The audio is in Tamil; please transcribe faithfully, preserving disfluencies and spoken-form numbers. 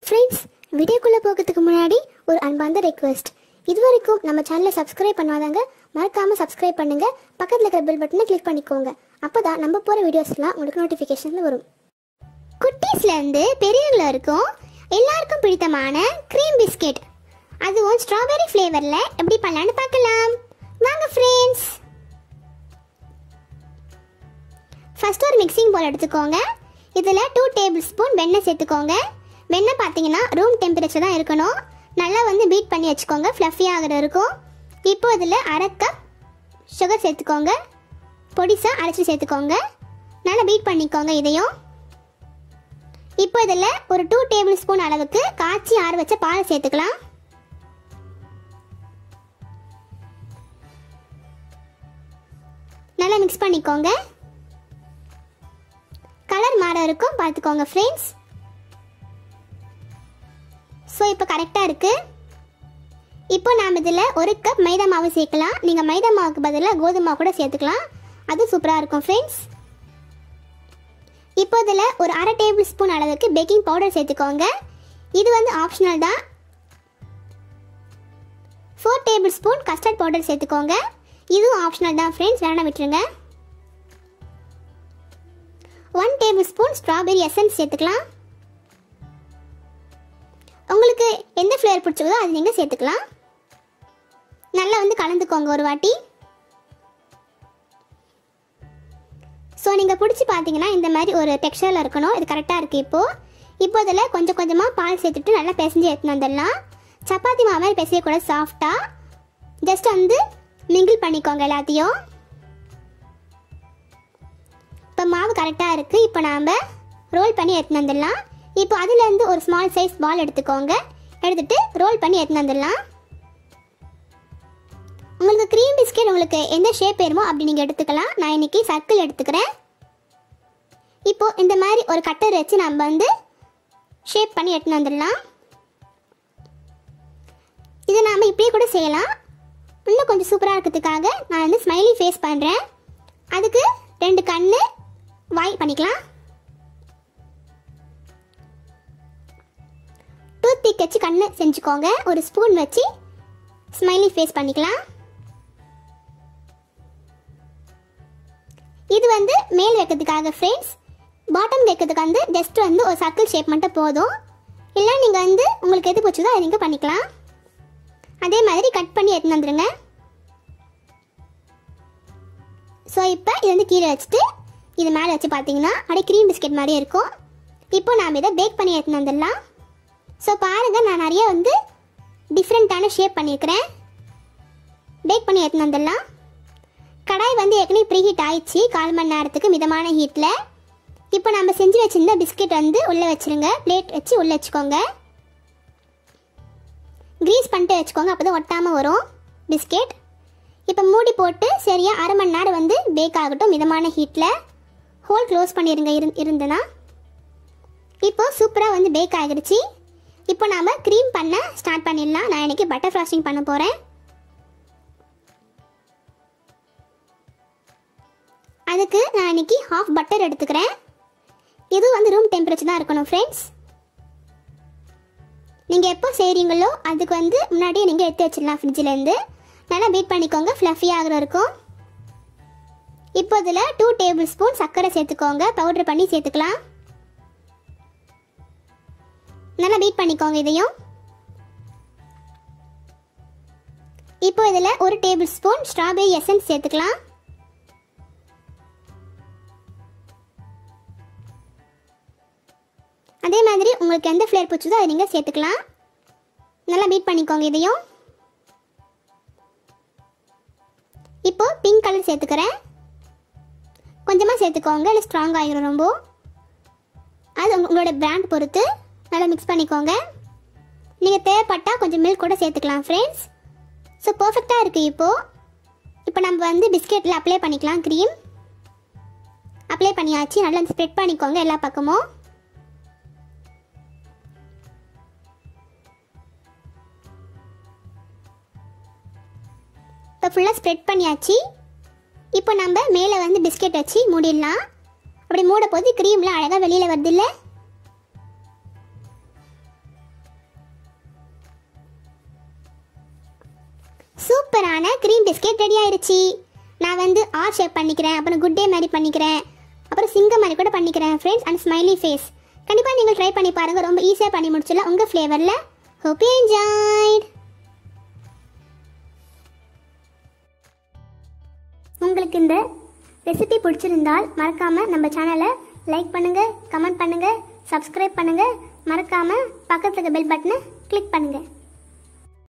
ஃப்ரெண்ட்ஸ், வீடியோக்குள்ளே போகிறதுக்கு முன்னாடி ஒரு அன்பார்ந்த ரெக்வெஸ்ட். இது வரைக்கும் நம்ம சேனலை சப்ஸ்கிரைப் பண்ணாதாங்க மறக்காமல் சப்ஸ்கிரைப் பண்ணுங்கள். பக்கத்தில் இருக்கிற பெல் பட்டனை கிளிக் பண்ணிக்கோங்க. அப்போ தான் நம்ம போகிற வீடியோஸ்லாம் உங்களுக்கு நோட்டிஃபிகேஷனில் வரும். குட்டீஸ்லேருந்து பெரியவங்கள இருக்கும் எல்லாருக்கும் பிடித்தமான க்ரீம் பிஸ்கெட், அதுவும் ஸ்ட்ராபெரி ஃப்ளேவரில் எப்படி பண்ணலான்னு பார்க்கலாம் வாங்க ஃப்ரெண்ட்ஸ். ஃபர்ஸ்ட் ஒரு மிக்சிங் பவுல் எடுத்துக்கோங்க. இதில் டூ டேபிள் ஸ்பூன் வெண்ணெய் சேர்த்துக்கோங்க. வெண்ணெய் பார்த்தீங்கன்னா ரூம் டெம்பரேச்சர் தான் இருக்கணும். நல்லா வந்து பீட் பண்ணி வச்சுக்கோங்க, ஃப்ளஃபியாக ஆகிற இருக்கும். இப்போ இதில் அரை கப் சுகர் சேர்த்துக்கோங்க. பொடிசாக அரைச்சி சேர்த்துக்கோங்க. நல்லா பீட் பண்ணிக்கோங்க இதையும். இப்போ இதில் ஒரு டூ டேபிள் ஸ்பூன் அளவுக்கு காய்ச்சி ஆற வச்ச பால் சேர்த்துக்கலாம். நல்லா மிக்ஸ் பண்ணிக்கோங்க. கலர் மாற இருக்கும் பார்த்துக்கோங்க ஃப்ரெண்ட்ஸ். ஸோ இப்போ கரெக்டாக இருக்குது. இப்போ நாம் இதில் ஒரு கப் மைதா மாவு சேர்க்கலாம். நீங்கள் மைதா மாவுக்கு பதிலாக கோதுமை மாவு கூட சேர்த்துக்கலாம், அது சூப்பராக இருக்கும் ஃப்ரெண்ட்ஸ். இப்போ இதில் ஒரு அரை டேபிள் ஸ்பூன் அளவுக்கு பேக்கிங் பவுடர் சேர்த்துக்கோங்க. இது வந்து ஆப்ஷனல் தான். Four tablespoon custard powder சேர்த்துக்கோங்க. இதுவும் ஆப்ஷனல் தான் ஃப்ரெண்ட்ஸ், வேணாம் விட்டுருங்க. One tablespoon strawberry essence சேர்த்துக்கலாம். உங்களுக்கு எந்த ஃப்ளேவர் பிடிச்சதோ அது நீங்கள் சேர்த்துக்கலாம். நல்லா வந்து கலந்துக்கோங்க ஒரு வாட்டி. ஸோ நீங்கள் பிடிச்சி பார்த்தீங்கன்னா இந்த மாதிரி ஒரு டெக்ஸ்சரில் இருக்கணும். இது கரெக்டாக இருக்குது. இப்போது இப்போ இதில் கொஞ்சம் கொஞ்சமாக பால் சேர்த்துட்டு நல்லா பிசைஞ்சு எடுத்துன்னு வந்துடலாம். சப்பாத்தி மாவு மாதிரி பிசையக்கூட சாஃப்டாக ஜஸ்ட் வந்து மிங்கிள் பண்ணிக்கோங்க எல்லாத்தையும். இப்போ மாவு கரெக்டாக இருக்குது. இப்போ நாம் ரோல் பண்ணி எடுத்துன்னு வந்துடலாம். இப்போ அதுலேருந்து ஒரு ஸ்மால் சைஸ் பால் எடுத்துக்கோங்க. எடுத்துகிட்டு ரோல் பண்ணி எடுத்துன்னு வந்துடலாம். உங்களுக்கு க்ரீம் பிஸ்கெட் உங்களுக்கு எந்த ஷேப் வேணுமோ அப்படி நீங்கள் எடுத்துக்கலாம். நான் இன்றைக்கி சர்க்கிள் எடுத்துக்கிறேன். இப்போது இந்த மாதிரி ஒரு கட்டர் வச்சு நம்ம வந்து ஷேப் பண்ணி எடுத்துன்னு வந்துடலாம். இதை நாம் இப்படியே கூட செய்யலாம். இன்னும் கொஞ்சம் சூப்பராக இருக்கிறதுக்காக நான் வந்து ஸ்மைலி ஃபேஸ் பண்ணுறேன். அதுக்கு ரெண்டு கண் வாய் பண்ணிக்கலாம். டூத் பிக் வச்சு கண்ணு செஞ்சுக்கோங்க. ஒரு ஸ்பூன் வச்சு ஸ்மைலி ஃபேஸ் பண்ணிக்கலாம். இது வந்து மேல் வைக்கிறதுக்காக ஃப்ரெண்ட்ஸ். பாட்டம் வைக்கிறதுக்கு வந்து ஜஸ்ட் வந்து ஒரு சர்க்கிள் ஷேப் மட்டும் போதும். இல்லை நீங்கள் வந்து உங்களுக்கு எது பிடிச்சதோ அதை நீங்கள் பண்ணிக்கலாம். அதே மாதிரி கட் பண்ணி எடுத்துன்னு வந்துடுங்க. ஸோ இப்போ இது வந்து கீழே வச்சுட்டு இது மேலே வச்சு பார்த்தீங்கன்னா அப்படியே க்ரீம் பிஸ்கெட் மாதிரியே இருக்கும். இப்போ நாம் இதை பேக் பண்ணி எடுத்துன்னு வந்துடலாம். ஸோ பாருங்கள், நான் நிறைய வந்து டிஃப்ரெண்ட்டான ஷேப் பண்ணியிருக்கிறேன். பேக் பண்ணி எடுத்துன்னு வந்துடலாம். கடாய் வந்து ஏற்கனவே ப்ரீ ஹீட் ஆயிடுச்சு கால் மணி நேரத்துக்கு மிதமான ஹீட்டில். இப்போ நம்ம செஞ்சு வச்சுருந்த பிஸ்கெட் வந்து உள்ளே வச்சுருங்க. பிளேட் வச்சு உள்ளே வச்சுக்கோங்க. க்ரீஸ் பண்ணிட்டு வச்சுக்கோங்க, அப்போ தான் ஒட்டாமல் வரும் பிஸ்கெட். இப்போ மூடி போட்டு சரியாக அரை மணி நேரம் வந்து பேக் ஆகட்டும் மிதமான ஹீட்டில். ஹோல் க்ளோஸ் பண்ணிடுங்க இரு இருந்ததுன்னா. இப்போது சூப்பராக வந்து பேக் ஆகிடுச்சு. இப்போ நாம் க்ரீம் பண்ண ஸ்டார்ட் பண்ணிடலாம். நான் இன்றைக்கி பட்டர் ஃப்ராஸ்டிங் பண்ண போகிறேன். அதுக்கு நான் இன்றைக்கி ஹாஃப் பட்டர் எடுத்துக்கிறேன். இது வந்து ரூம் டெம்பரேச்சர் தான் இருக்கணும் ஃப்ரெண்ட்ஸ். நீங்கள் எப்போ செய்கிறீங்களோ அதுக்கு வந்து முன்னாடியே நீங்கள் எடுத்து வச்சிடலாம் ஃப்ரிட்ஜிலேருந்து. நல்லா பீட் பண்ணிக்கோங்க, ஃப்ளஃபியாக ஆகிற இருக்கும். இப்போ இதில் டூ டேபிள் ஸ்பூன் சர்க்கரை சேர்த்துக்கோங்க. பவுடர் பண்ணி சேர்த்துக்கலாம். நல்லா பீட் பண்ணிக்கோங்க இதையும். இப்போ இதில் ஒரு டேபிள் ஸ்பூன் ஸ்ட்ராபெரி எசன்ஸ் சேர்த்துக்கலாம். அதே மாதிரி உங்களுக்கு எந்த ஃப்ளேவர் பிடிச்சதோ அதை நீங்கள் சேர்த்துக்கலாம். நல்லா பீட் பண்ணிக்கோங்க இதையும். இப்போ பிங்க் கலர் சேர்த்துக்கிறேன். கொஞ்சமாக சேர்த்துக்கோங்க, இல்லை ஸ்ட்ராங் ஆகிடும் ரொம்ப. அது உங்களோட பிராண்ட் பொறுத்து நல்லா மிக்ஸ் பண்ணிக்கோங்க. நீங்கள் தேவைப்பட்டால் கொஞ்சம் மில்க் கூட சேர்த்துக்கலாம் ஃப்ரெண்ட்ஸ். ஸோ பர்ஃபெக்டாக இருக்குது. இப்போது இப்போ நம்ம வந்து பிஸ்கெட்டில் அப்ளை பண்ணிக்கலாம். க்ரீம் அப்ளை பண்ணியாச்சு. நல்லா ஸ்ப்ரெட் பண்ணிக்கோங்க எல்லா பக்கமும். இப்போ ஃபுல்லாக ஸ்ப்ரெட் பண்ணியாச்சு. இப்போ நம்ம மேலே வந்து பிஸ்கெட் வச்சு மூடிடலாம். அப்படி மூட போது க்ரீம்லாம் அழகாக வெளியில் வருது இல்லை? சூப்பரான க்ரீம் பிஸ்கெட் ரெடி ஆயிருச்சு. நான் வந்து ஆர் ஷேப் பண்ணிக்கிறேன், அப்புறம் குட் டே மாதிரி பண்ணிக்கிறேன், அப்புறம் சிங்கம் மாதிரி கூட பண்ணிக்கிறேன் ஃப்ரெண்ட்ஸ், அண்ட் ஸ்மைலி ஃபேஸ். கண்டிப்பாக நீங்கள் ட்ரை பண்ணி பாருங்கள், ரொம்ப ஈஸியாக பண்ணி முடிச்சிடலாம் உங்கள் ஃப்ளேவரில். Hope you enjoyed. உங்களுக்கு இந்த ரெசிபி பிடிச்சிருந்தால் மறக்காமல் நம்ம சேனலை லைக் பண்ணுங்கள், கமெண்ட் பண்ணுங்கள், சப்ஸ்கிரைப் பண்ணுங்கள், மறக்காமல் பக்கத்துக்கு பெல் பட்டனை கிளிக் பண்ணுங்கள்.